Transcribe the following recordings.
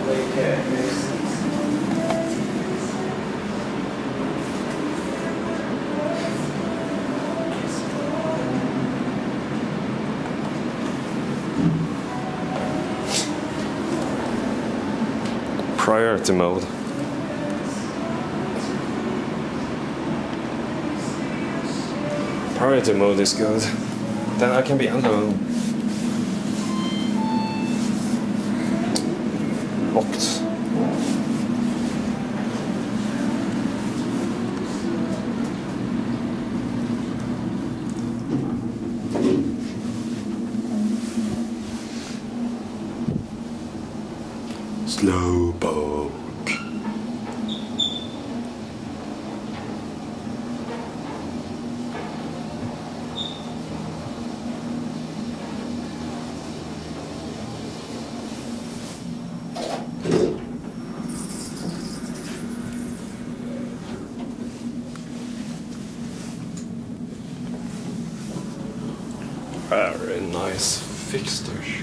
Priority mode. Priority mode is good. Then I can be alone. Locked. Slow boat. Very nice fixtures.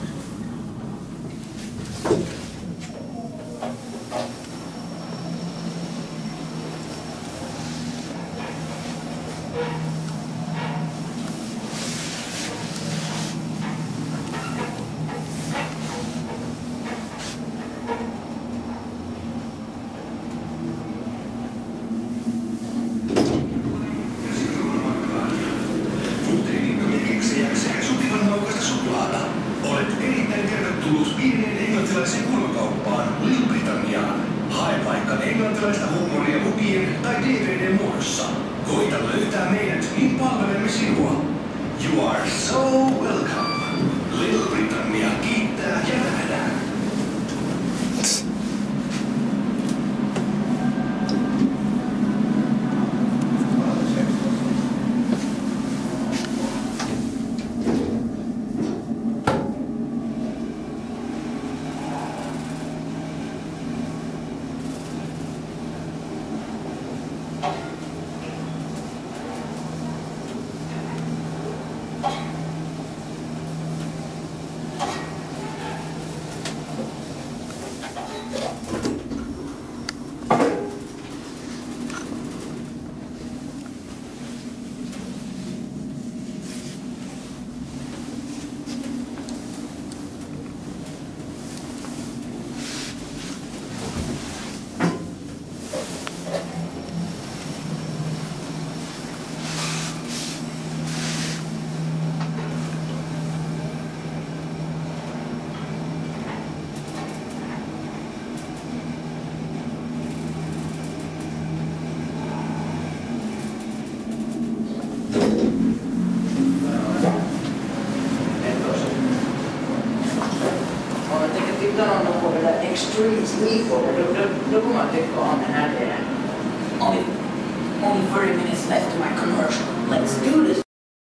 Olet erittäin tervetullut pieneen englantilaiseen kulmakauppaan Lill-Britanniaan. Hae vaikka englantilaista huumoria mukien tai DVD-muodossa. Koita löytää meidät, niin palvelemme sinua. You are so welcome. Lill-Britannia kiittää ja nähdään. Extreme sleepover. Då kommer man tycka om den här delen. Only 30 minutes left to my commercial. Let's do this.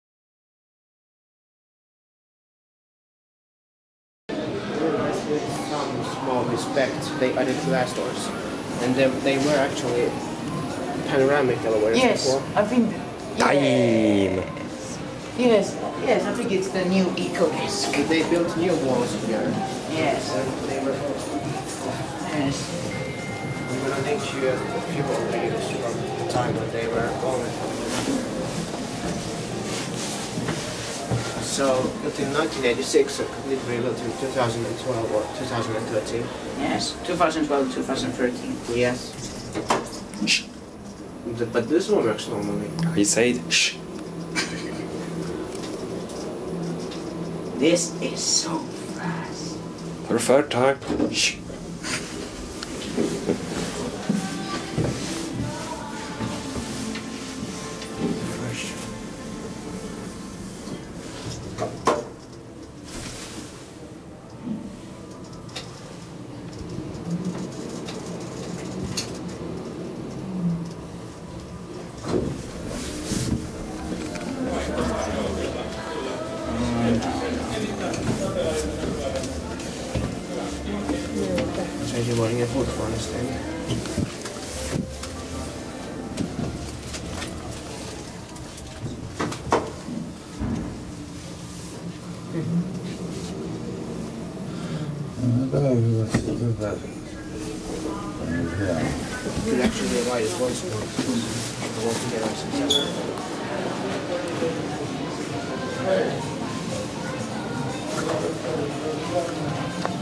With some small respect, they added glass doors, and they were actually panoramic elevators before. I think. Time. Yes, I think it's the new EcoDisc. They built new walls here. Yes. And they were. Yes. I'm gonna link you a few more videos from the time when they were on. So, until 1986, a complete rebuild to 2012 or 2013. Yes, 2012, 2013. Yes. But this one works normally. He said shh. This is so fast. For the third time. Shh. Tredjeåringen fortfarande stängd. Tämä on hyvä. Hyvä. Hyvä. Could actually be a light as well, so I want to get on some sense.